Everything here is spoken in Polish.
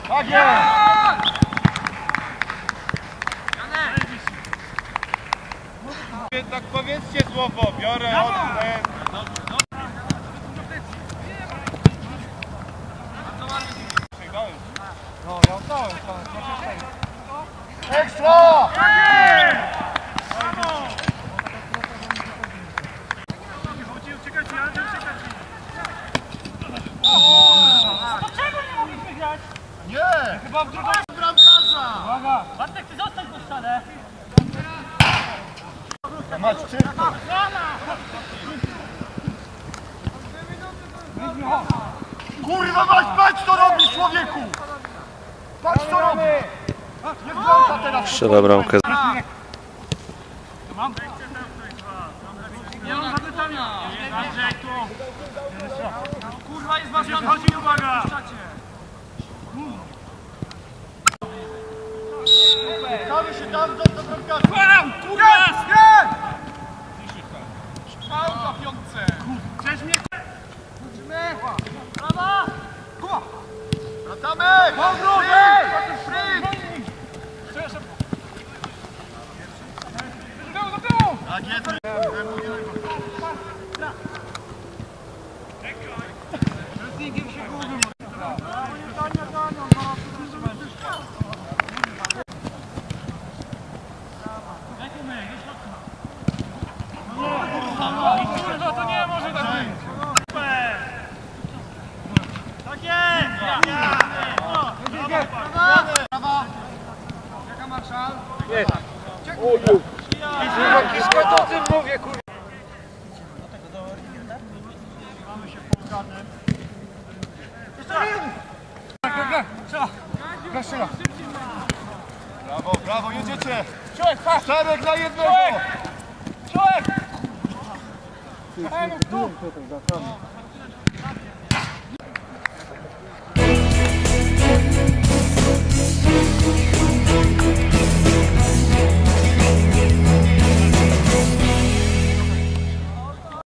Tak jest! Tak powiedzcie słowo, biorę od ten. No, ja oddałem tam, ekstra! Nie! Chyba w drugą Bramkarza! Uwaga! Bartek, ty zostań po ścianę! Mać czynko! Kurwa mać, patrz co robisz, człowieku! Patrz co robisz! Jest bramka teraz! Strzela bramkę. Mam? Nie mam zapytania! Andrzej, tu! Kurwa, jest was chodzi, uwaga! Stawy się tam do bramkarza! Bam! Kurwa! Pałka w piątce! Chcesz mnie? Brawa! Wracamy! Powrót! Tak jest! Kurwa, to nie może tak być! Tak jest! Brawa! Jaka marszal? Jest. Kiszka, to o tym mówię, kurwa. Mamy się połkane. Strzela! Brawo, brawo, jedziecie! Czarek na jednego! Człowiek! Człowiek!